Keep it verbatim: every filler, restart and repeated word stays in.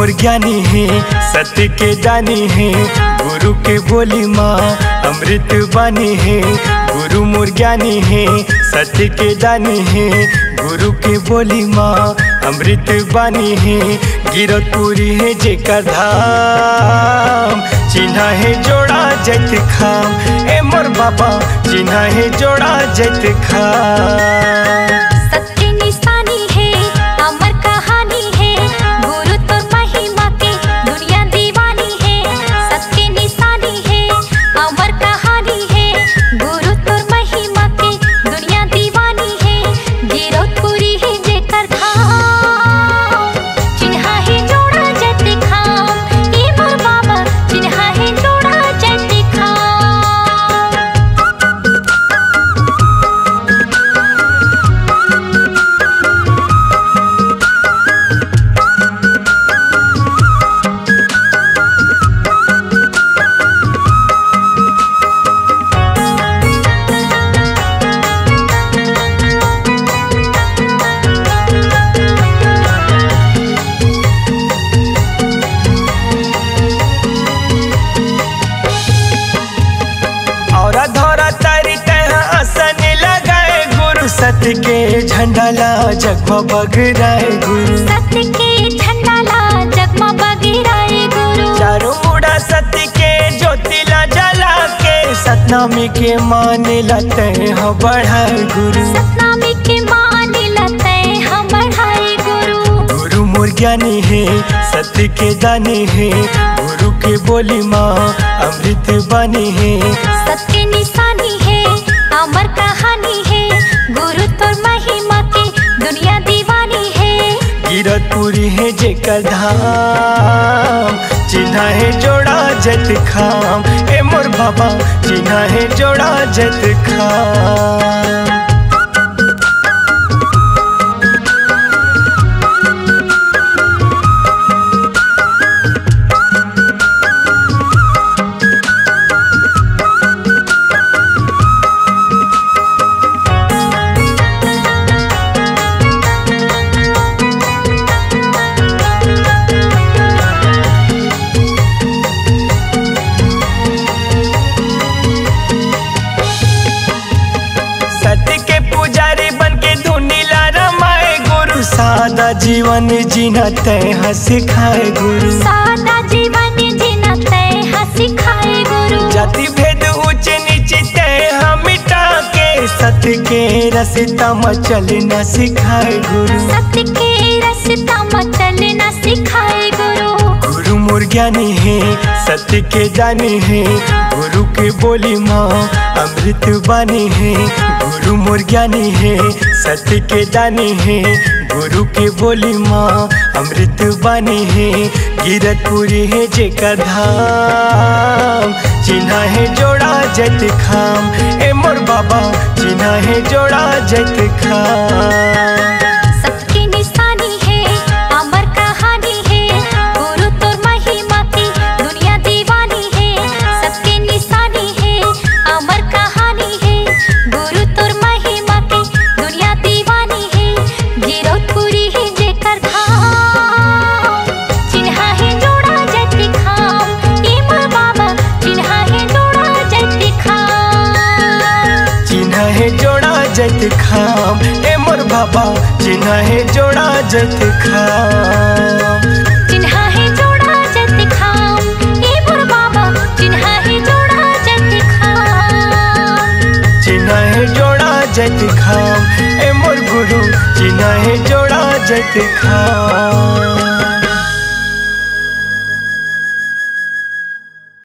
मोर ज्ञानी है सत्य के दानी है, गुरु के बोली माँ अमृत बानी है। गुरु मोर ज्ञानी है सत्य के दानी है, गुरु के बोली माँ अमृत बानी है। गिरतपुरी है जेकर धाम, चिन्हा है जोड़ा जैत खाम। ए मोर बाबा चिन्हा है जोड़ा जैत खाम। सत्य निशानी है अमर कहानी है, गुरु तो महिमा के दुनिया दीवानी है। सत्य निशानी है अमर कहानी है, गुरु तो महिमा के दुनिया दीवानी है। गिरतपुरी है जेकर धाम, चिन्हा है जोड़ा जैत खाम। ए मोर बाबा चिन्हा है जोड़ा जैत खाम। और धौरा तारी तह आसन लगाए, गुरु सत्य के झंडा ला जगमा बगराए। गुरु सत्य के झंडा ला जगमा बगराए। गुरु चारों मुड़ा सत्य के ज्योतिला जला के, सतनामी के मान लते हैं बढ़ाए। गुरु सतनामी के मान लते हम बढ़ाए। गुरु गुरु मोर ज्ञानी है सत्य के दानी है, गुरु के बोली माँ अमृत बानी है। सत्य निशानी है अमर कहानी है, गुरु तो महिमा के दुनिया दीवानी है। गिरतपुरी है जेकर धाम, चिन्हा है जोड़ा जैत खाम। ए मोर बाबा चिन्हा है जोड़ा जैत खाम। सत्य के पुजारी बन के धुनीला रमाए, गुरु सादा जीवन जीना तय सिखाए। गुरु सादा जीवन जीना तय सिखाए। गुरु जाति भेद ऊंच नीच तय मिटा के, सत्य के रास्ता में चलना सिखाए। गुरु सत्य के रास्ता में चलना सिखाए। गुरु गुरु मोर ज्ञानी है सत्य के दानी है, गुरु के बोली माँ अमृत बानी है। गुरु मोर ज्ञानी है सत्य के दानी है, गुरु के बोली माँ अमृत बानी है। गिरतपुरी है जेकर धाम, चिन्हा है जोड़ा जैत खाम। ए मोर बाबा चिन्हा है जोड़ा जैत खाम। सबकी निशानी है अमर कहानी है, गुरु तो महिमा की दुनिया दीवानी है। सबकी निशानी है अमर कहानी है, गुरु तो महिमा की दुनिया दीवानी है। गिरतपुरी है जेकर धाम, चिन्हा है जोड़ा जैत खाम। ए मोर बाबा चिन्हा है जोड़ा जैत खाम। चिन्हा है जोड़ा जैत खाम। ए मोर बाबा चिन्हा है जोड़ा जैत खाम। चिन्हा है जोड़ा जैत खाम। ए मोर बाबा चिन्हा है जोड़ा जैत खाम। चिन्हा है जोड़ा जैत खाम। ए मोर गुरु चिन्हा है जोड़ा जैत खाम।